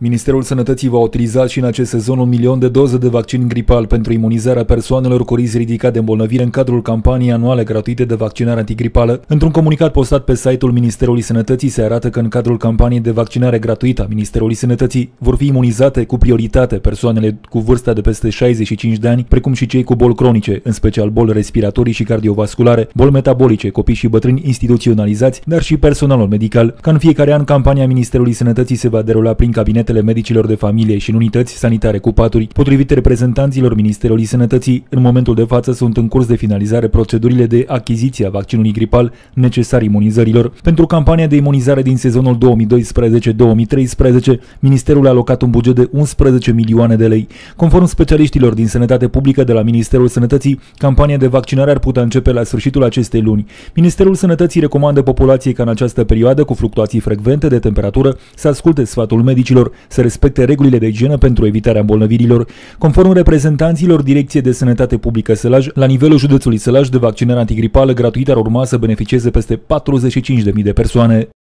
Ministerul Sănătății va utiliza și în acest sezon 1 milion de doze de vaccin gripal pentru imunizarea persoanelor cu risc ridicat de îmbolnăvire în cadrul campaniei anuale gratuite de vaccinare antigripală. Într-un comunicat postat pe site-ul Ministerului Sănătății se arată că în cadrul campaniei de vaccinare gratuită a Ministerului Sănătății vor fi imunizate cu prioritate persoanele cu vârsta de peste 65 de ani, precum și cei cu boli cronice, în special boli respiratorii și cardiovasculare, boli metabolice, copii și bătrâni instituționalizați, dar și personalul medical. Ca în fiecare an, campania Ministerului Sănătății se va derula prin cabinetele medicilor de familie și în unități sanitare cu paturi. Potrivit reprezentanților Ministerului Sănătății, în momentul de față sunt în curs de finalizare procedurile de achiziție a vaccinului gripal necesar imunizărilor. Pentru campania de imunizare din sezonul 2012-2013, Ministerul a alocat un buget de 11 milioane de lei. Conform specialiștilor din sănătate publică de la Ministerul Sănătății, campania de vaccinare ar putea începe la sfârșitul acestei luni. Ministerul Sănătății recomandă populației ca în această perioadă, cu fluctuații frecvente de temperatură, să asculte sfatul medicilor, să respecte regulile de igienă pentru evitarea îmbolnăvirilor. Conform reprezentanților Direcției de Sănătate Publică Sălaj, la nivelul județului Sălaj, de vaccinare antigripală gratuită ar urma să beneficieze peste 45.000 de persoane.